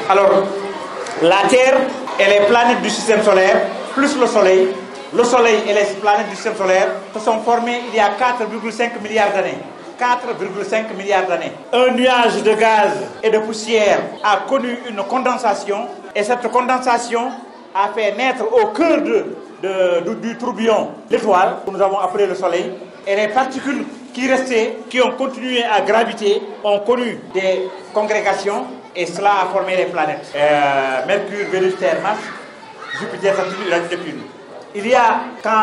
Alors, la Terre et les planètes du système solaire, plus le Soleil et les planètes du système solaire se sont formés il y a 4,5 milliards d'années. 4,5 milliards d'années. Un nuage de gaz et de poussière a connu une condensation et cette condensation a fait naître au cœur du tourbillon l'étoile que nous avons appelé le Soleil et les particules qui restaient, qui ont continué à graviter, ont connu des congrégations et cela a formé les planètes. Mercure, Vénus, Terre, Mars, Jupiter, Saturne, Uranus, Neptune. Il y a,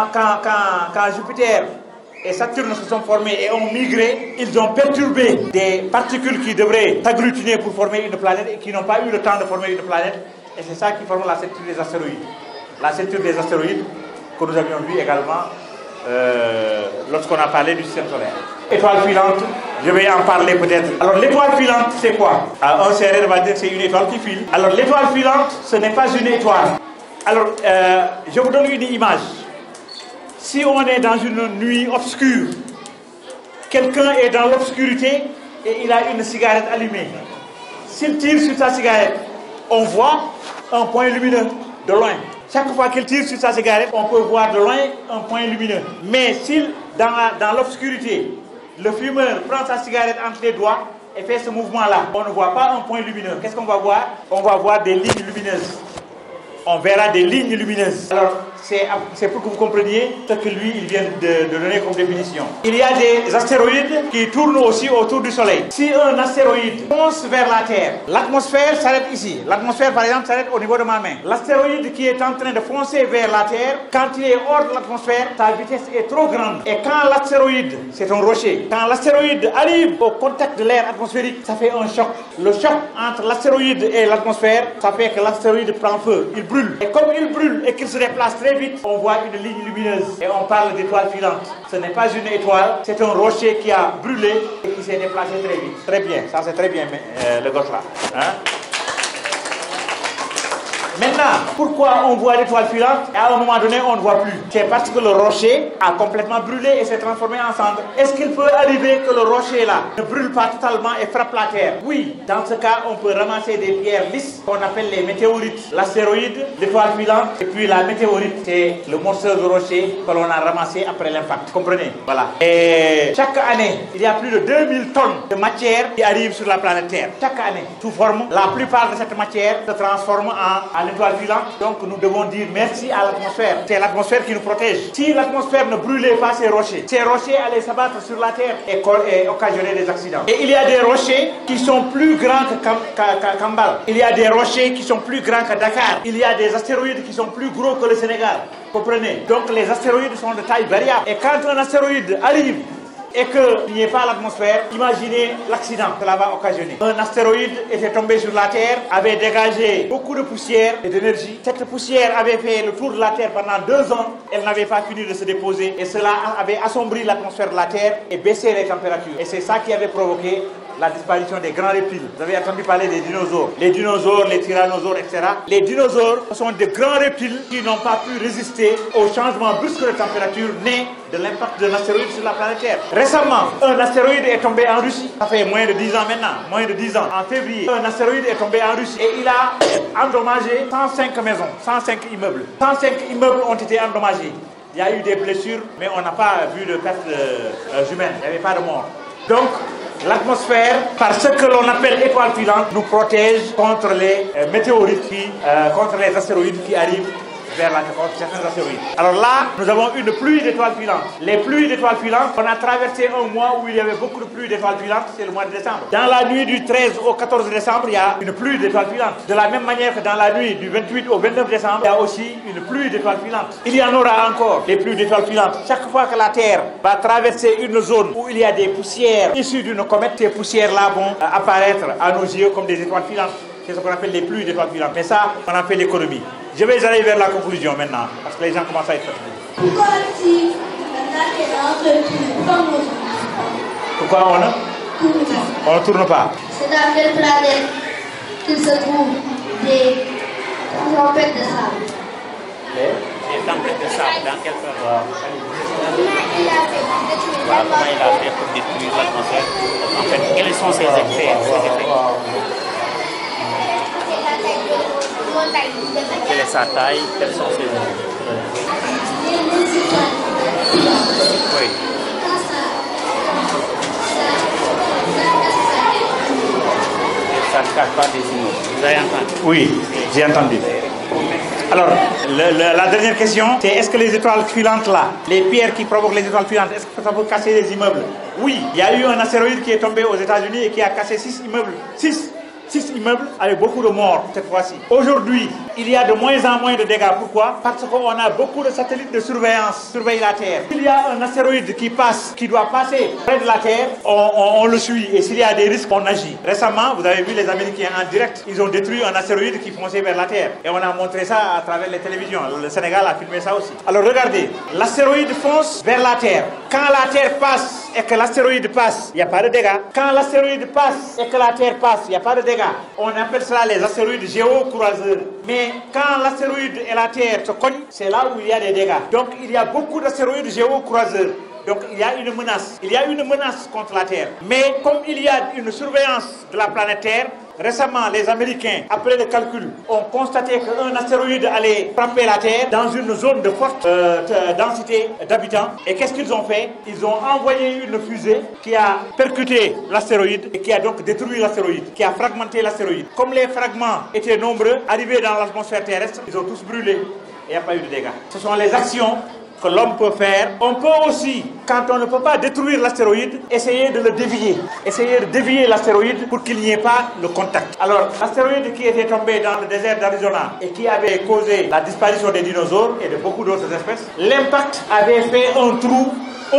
quand Jupiter et Saturne se sont formés et ont migré, ils ont perturbé des particules qui devraient s'agglutiner pour former une planète et qui n'ont pas eu le temps de former une planète. Et c'est ça qui forme la ceinture des astéroïdes. La ceinture des astéroïdes que nous avions vu également lorsqu'on a parlé du système solaire. Étoile filante, je vais en parler peut-être. Alors l'étoile filante, c'est quoi? Un sérère va dire que c'est une étoile qui file. Alors l'étoile filante, ce n'est pas une étoile. Alors, je vous donne une image. Si on est dans une nuit obscure, quelqu'un est dans l'obscurité et il a une cigarette allumée. S'il tire sur sa cigarette, on voit un point lumineux de loin. Chaque fois qu'il tire sur sa cigarette, on peut voir de loin un point lumineux. Mais si dans l'obscurité, le fumeur prend sa cigarette entre les doigts et fait ce mouvement-là, on ne voit pas un point lumineux. Qu'est-ce qu'on va voir? On va voir des lignes lumineuses. On verra des lignes lumineuses. Alors, c'est pour que vous compreniez ce que lui, il vient de donner comme définition. Il y a des astéroïdes qui tournent aussi autour du Soleil. Si un astéroïde fonce vers la Terre, l'atmosphère s'arrête ici. L'atmosphère, par exemple, s'arrête au niveau de ma main. L'astéroïde qui est en train de foncer vers la Terre, quand il est hors de l'atmosphère, sa vitesse est trop grande. Et quand l'astéroïde, c'est un rocher, quand l'astéroïde arrive au contact de l'air atmosphérique, ça fait un choc. Le choc entre l'astéroïde et l'atmosphère, ça fait que l'astéroïde prend feu, il brûle. Et comme il brûle et qu'il se déplace très vite, on voit une ligne lumineuse et on parle d'étoile filante. Ce n'est pas une étoile, c'est un rocher qui a brûlé et qui s'est déplacé très vite. Très bien, ça c'est très bien le gosse là. Hein? Maintenant, pourquoi on voit l'étoile filante et à un moment donné on ne voit plus? C'est parce que le rocher a complètement brûlé et s'est transformé en cendre. Est-ce qu'il peut arriver que le rocher là ne brûle pas totalement et frappe la terre? Oui, dans ce cas on peut ramasser des pierres lisses qu'on appelle les météorites. L'astéroïde, l'étoile filante et puis la météorite, c'est le morceau de rocher que l'on a ramassé après l'impact. Comprenez? Voilà. Et chaque année, il y a plus de 2000 tonnes de matière qui arrivent sur la planète Terre. Chaque année, sous forme, la plupart de cette matière se transforme en l'étoile filante. Donc nous devons dire merci à l'atmosphère. C'est l'atmosphère qui nous protège. Si l'atmosphère ne brûlait pas ces rochers allaient s'abattre sur la terre et occasionner des accidents. Et il y a des rochers qui sont plus grands que Kambal. Il y a des rochers qui sont plus grands que Dakar. Il y a des astéroïdes qui sont plus gros que le Sénégal. Comprenez? Donc les astéroïdes sont de taille variable. Et quand un astéroïde arrive et qu'il n'y ait pas l'atmosphère, imaginez l'accident que cela va occasionner. Un astéroïde était tombé sur la Terre, avait dégagé beaucoup de poussière et d'énergie. Cette poussière avait fait le tour de la Terre pendant 2 ans. Elle n'avait pas fini de se déposer et cela avait assombri l'atmosphère de la Terre et baissé les températures. Et c'est ça qui avait provoqué la disparition des grands reptiles. Vous avez entendu parler des dinosaures. Les dinosaures, les tyrannosaures, etc. Les dinosaures sont des grands reptiles qui n'ont pas pu résister au changement brusque de température né de l'impact d'un astéroïde sur la planète Terre. Récemment, un astéroïde est tombé en Russie. Ça fait moins de 10 ans maintenant. Moins de 10 ans. En février, un astéroïde est tombé en Russie et il a endommagé 105 maisons, 105 immeubles. 105 immeubles ont été endommagés. Il y a eu des blessures, mais on n'a pas vu de pertes humaines. Il n'y avait pas de mort. Donc, l'atmosphère, par ce que l'on appelle étoile filante, nous protège contre les météorites, contre les astéroïdes qui arrivent vers certains astéroïdes. Alors là, nous avons une pluie d'étoiles filantes. Les pluies d'étoiles filantes, on a traversé un mois où il y avait beaucoup de pluies d'étoiles filantes, c'est le mois de décembre. Dans la nuit du 13 au 14 décembre, il y a une pluie d'étoiles filantes. De la même manière que dans la nuit du 28 au 29 décembre, il y a aussi une pluie d'étoiles filantes. Il y en aura encore des pluies d'étoiles filantes. Chaque fois que la Terre va traverser une zone où il y a des poussières issues d'une comète, ces poussières-là vont apparaître à nos yeux comme des étoiles filantes. C'est ce qu'on appelle les pluies d'étoiles filantes. Mais ça, on a fait l'économie. Je vais aller vers la conclusion maintenant, parce que les gens commencent à être fatigués. Pourquoi si la Terre Pourquoi on ne tourne pas? C'est dans quelle planète qu'il se trouve des tempêtes de sable? Les tempêtes de sable, dans quelle forme? Comment il a fait pour détruire l'atmosphère? En fait, quels sont ses effets? Quelle est sa taille? Quels sont ses nombres? Oui. Ça ne cache pas des immeubles. Vous avez entendu? Oui, j'ai entendu. Alors, la dernière question, c'est est-ce que les étoiles filantes là, les pierres qui provoquent les étoiles filantes, est-ce que ça peut casser les immeubles? Oui, il y a eu un astéroïde qui est tombé aux États-Unis et qui a cassé 6 immeubles. 6 immeubles avec beaucoup de morts cette fois-ci. Aujourd'hui, il y a de moins en moins de dégâts. Pourquoi? Parce qu'on a beaucoup de satellites de surveillance, surveillent la Terre. S'il y a un astéroïde qui passe, qui doit passer près de la Terre, on le suit. Et s'il y a des risques, on agit. Récemment, vous avez vu les Américains en direct, ils ont détruit un astéroïde qui fonçait vers la Terre. Et on a montré ça à travers les télévisions. Le Sénégal a filmé ça aussi. Alors regardez, l'astéroïde fonce vers la Terre. Quand la Terre passe et que l'astéroïde passe, il n'y a pas de dégâts. Quand l'astéroïde passe et que la Terre passe, il n'y a pas de dégâts. On appelle cela les astéroïdes géocroiseurs. Mais quand l'astéroïde et la Terre se cognent, c'est là où il y a des dégâts. Donc il y a beaucoup d'astéroïdes géocroiseurs. Donc il y a une menace. Il y a une menace contre la Terre. Mais comme il y a une surveillance de la planète Terre, récemment les Américains, après le calcul, ont constaté qu'un astéroïde allait frapper la Terre dans une zone de forte densité d'habitants. Et qu'est-ce qu'ils ont fait? Ils ont envoyé une fusée qui a percuté l'astéroïde et qui a donc détruit l'astéroïde, qui a fragmenté l'astéroïde. Comme les fragments étaient nombreux, arrivés dans l'atmosphère terrestre, ils ont tous brûlé et il n'y a pas eu de dégâts. Ce sont les actions que l'homme peut faire. On peut aussi, quand on ne peut pas détruire l'astéroïde, essayer de le dévier. Essayer de dévier l'astéroïde pour qu'il n'y ait pas le contact. Alors, l'astéroïde qui était tombé dans le désert d'Arizona et qui avait causé la disparition des dinosaures et de beaucoup d'autres espèces, l'impact avait fait un trou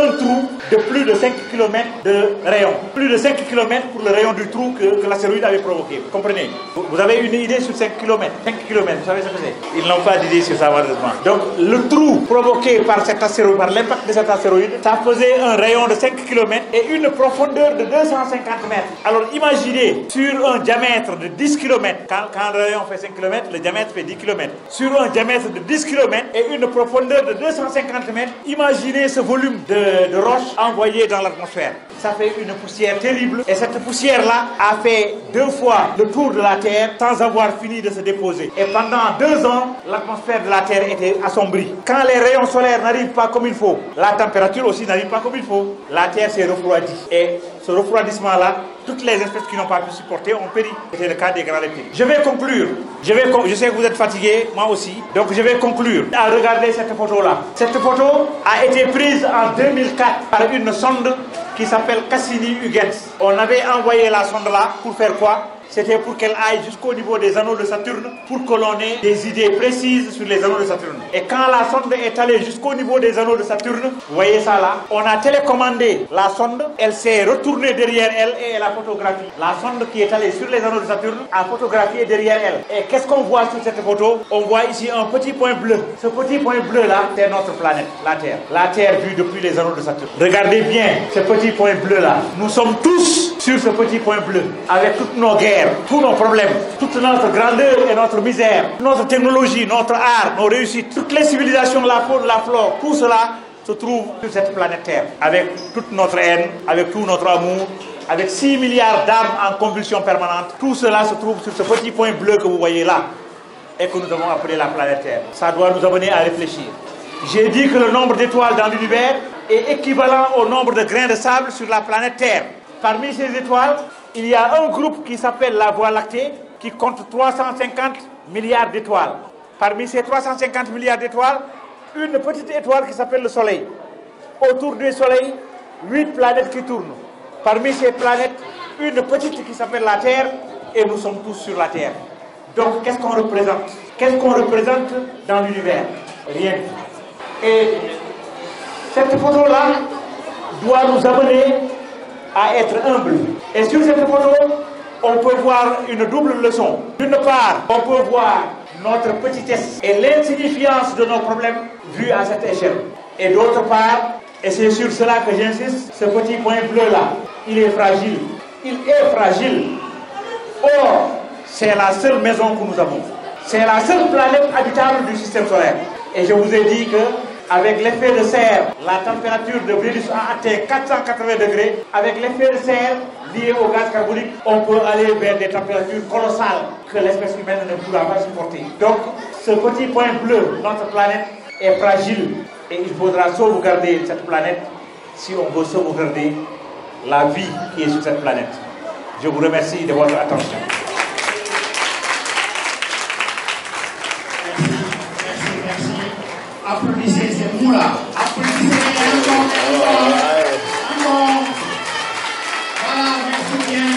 de plus de 5 km de rayon. Plus de 5 km pour le rayon du trou que l'astéroïde avait provoqué. Vous comprenez? Vous avez une idée sur 5 km. 5 km, vous savez ce que c'est? Ils n'ont pas d'idée sur ça, malheureusement. Donc, le trou provoqué par cet astéroïde, par l'impact de cet astéroïde, ça faisait un rayon de 5 km et une profondeur de 250 mètres. Alors, imaginez, sur un diamètre de 10 km, quand le rayon fait 5 km, le diamètre fait 10 km. Sur un diamètre de 10 km et une profondeur de 250 mètres, imaginez ce volume de roches envoyées dans l'atmosphère. Ça fait une poussière terrible et cette poussière-là a fait 2 fois le tour de la Terre sans avoir fini de se déposer. Et pendant 2 ans, l'atmosphère de la Terre était assombrie. Quand les rayons solaires n'arrivent pas comme il faut, la température aussi n'arrive pas comme il faut. La Terre s'est refroidie. Et ce refroidissement-là, toutes les espèces qui n'ont pas pu supporter ont péri. C'était le cas des grands reptiles. Je vais conclure. Je sais que vous êtes fatigués, moi aussi. Donc je vais conclure à regarder cette photo-là. Cette photo a été prise en 2004 par une sonde qui s'appelle Cassini-Huygens. On avait envoyé la sonde là pour faire quoi? C'était pour qu'elle aille jusqu'au niveau des anneaux de Saturne pour que l'on ait des idées précises sur les anneaux de Saturne. Et quand la sonde est allée jusqu'au niveau des anneaux de Saturne, vous voyez ça là, on a télécommandé la sonde, elle s'est retournée derrière elle et elle a photographié. La sonde qui est allée sur les anneaux de Saturne a photographié derrière elle. Et qu'est-ce qu'on voit sur cette photo? On voit ici un petit point bleu. Ce petit point bleu là, c'est notre planète, la Terre. La Terre vue depuis les anneaux de Saturne. Regardez bien ce petit point bleu là. Nous sommes tous sur ce petit point bleu, avec toutes nos guerres, tous nos problèmes, toute notre grandeur et notre misère, notre technologie, notre art, nos réussites, toutes les civilisations, la faune, la flore, tout cela se trouve sur cette planète Terre, avec toute notre haine, avec tout notre amour, avec 6 milliards d'âmes en convulsion permanente. Tout cela se trouve sur ce petit point bleu que vous voyez là, et que nous avons appelé la planète Terre. Ça doit nous amener à réfléchir. J'ai dit que le nombre d'étoiles dans l'univers est équivalent au nombre de grains de sable sur la planète Terre. Parmi ces étoiles, il y a un groupe qui s'appelle la Voie lactée, qui compte 350 milliards d'étoiles. Parmi ces 350 milliards d'étoiles, une petite étoile qui s'appelle le Soleil. Autour du Soleil, 8 planètes qui tournent. Parmi ces planètes, une petite qui s'appelle la Terre, et nous sommes tous sur la Terre. Donc, qu'est-ce qu'on représente? Qu'est-ce qu'on représente dans l'univers? Rien. Et cette photo-là doit nous amener à être humble. Et sur cette photo, on peut voir une double leçon. D'une part, on peut voir notre petitesse et l'insignifiance de nos problèmes vus à cette échelle. Et d'autre part, et c'est sur cela que j'insiste, ce petit point bleu-là, il est fragile. Il est fragile. Or, c'est la seule maison que nous avons. C'est la seule planète habitable du système solaire. Et je vous ai dit que Avec l'effet de serre, la température de Vénus a atteint 480 degrés. Avec l'effet de serre lié au gaz carbonique, on peut aller vers des températures colossales que l'espèce humaine ne pourra pas supporter. Donc, ce petit point bleu, notre planète, est fragile et il faudra sauvegarder cette planète si on veut sauvegarder la vie qui est sur cette planète. Je vous remercie de votre attention. Merci. Applaudissez ces mots-là. Applaudissez encore. Voilà, merci bien.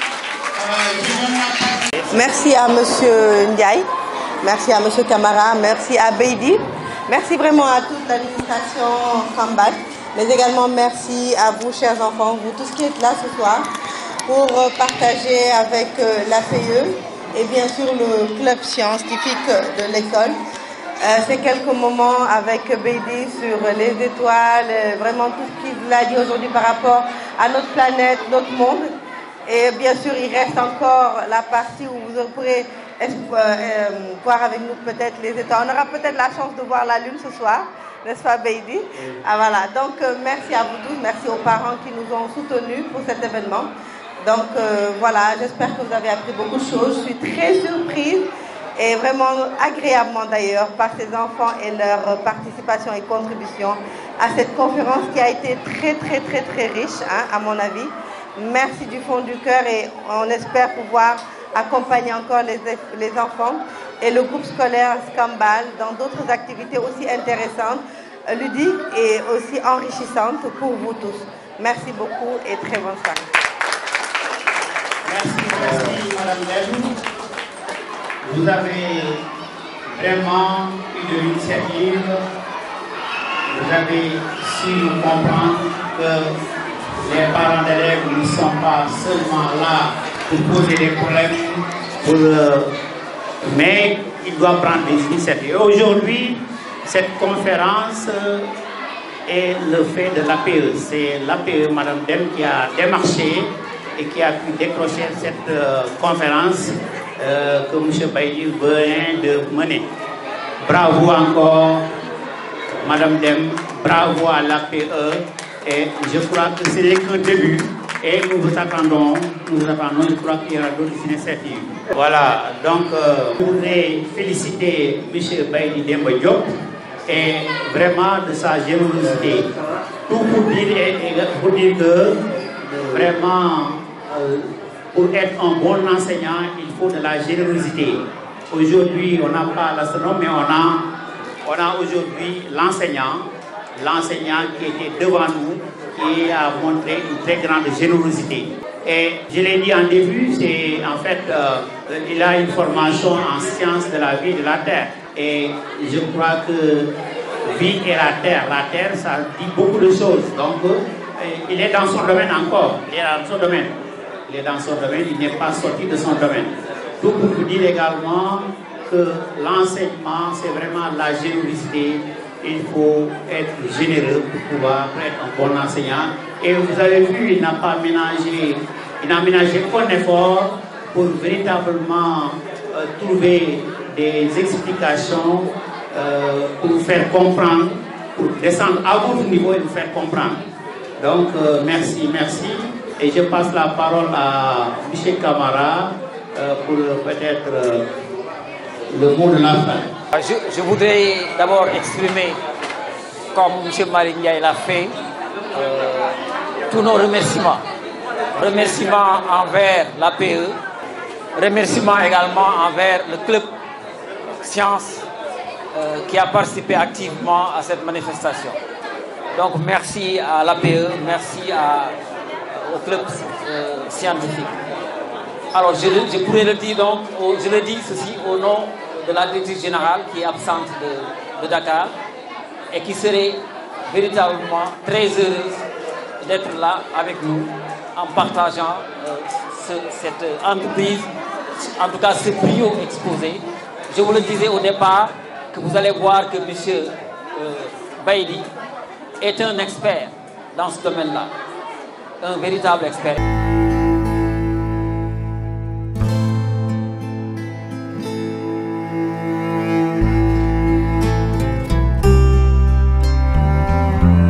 Merci à M. Ndiaye, merci à M. Camara, merci à Beidi, merci vraiment à toute l'administration Kambal, mais également merci à vous, chers enfants, vous tous qui êtes là ce soir, pour partager avec l'APE et bien sûr le club scientifique de l'école. Ces quelques moments avec Beidi sur les étoiles, vraiment tout ce qu'il a dit aujourd'hui par rapport à notre planète, notre monde. Et bien sûr, il reste encore la partie où vous pourrez voir avec nous peut-être les étoiles. On aura peut-être la chance de voir la lune ce soir, n'est-ce pas, Beidi? Ah, voilà. Donc, merci à vous tous, merci aux parents qui nous ont soutenus pour cet événement. Donc, voilà, j'espère que vous avez appris beaucoup de choses. Je suis très surprise et vraiment agréablement d'ailleurs par ces enfants et leur participation et contribution à cette conférence qui a été très, très, très, très riche, hein, à mon avis. Merci du fond du cœur et on espère pouvoir accompagner encore les enfants et le groupe scolaire Skambal dans d'autres activités aussi intéressantes, ludiques et aussi enrichissantes pour vous tous. Merci beaucoup et très bonne soirée. Merci Madame Dem. Vous avez vraiment eu de l'initiative. Vous avez su nous comprendre que les parents d'élèves ne sont pas seulement là pour poser des problèmes, mais ils doivent prendre des initiatives. Aujourd'hui, cette conférence est le fait de l'APE. C'est l'APE, Madame Dem, qui a démarché et qui a pu décrocher cette conférence que M. Baïdi vient de mener. Bravo encore, Madame Dem, bravo à l'APE. Et je crois que ce n'est qu'un début et nous vous attendons, je crois qu'il y aura d'autres initiatives. Voilà, donc je voudrais féliciter M. Baïdi Demba Diop et vraiment de sa générosité. Tout pour dire que vraiment pour être un bon enseignant, il faut de la générosité. Aujourd'hui, on n'a pas l'astronome, mais on a aujourd'hui l'enseignant qui était devant nous, qui a montré une très grande générosité. Et je l'ai dit en début, c'est en fait, il a une formation en sciences de la vie et de la terre. Et je crois que vie et la terre, ça dit beaucoup de choses. Donc, il est dans son domaine encore. Il est dans son domaine, il n'est pas sorti de son domaine. Tout pour vous dire également que l'enseignement, c'est vraiment la générosité. Il faut être généreux pour pouvoir être un bon enseignant. Et vous avez vu, il n'a ménagé aucun effort pour véritablement trouver des explications pour faire comprendre, pour descendre à votre niveau et vous faire comprendre. Donc, merci. Et je passe la parole à M. Camara pour peut-être le mot de la fin. Je voudrais d'abord exprimer, comme M. Maringa l'a fait, tous nos remerciements. Remerciements envers l'APE, remerciements également envers le club Sciences qui a participé activement à cette manifestation. Donc merci à l'APE, merci au club scientifique. Alors je pourrais le dire donc, je le dis ceci au nom de la directrice générale qui est absente de Dakar et qui serait véritablement très heureuse d'être là avec nous en partageant cette entreprise, en tout cas ce trio exposé. Je vous le disais au départ que vous allez voir que M. Baïdi est un expert dans ce domaine-là, un véritable expert.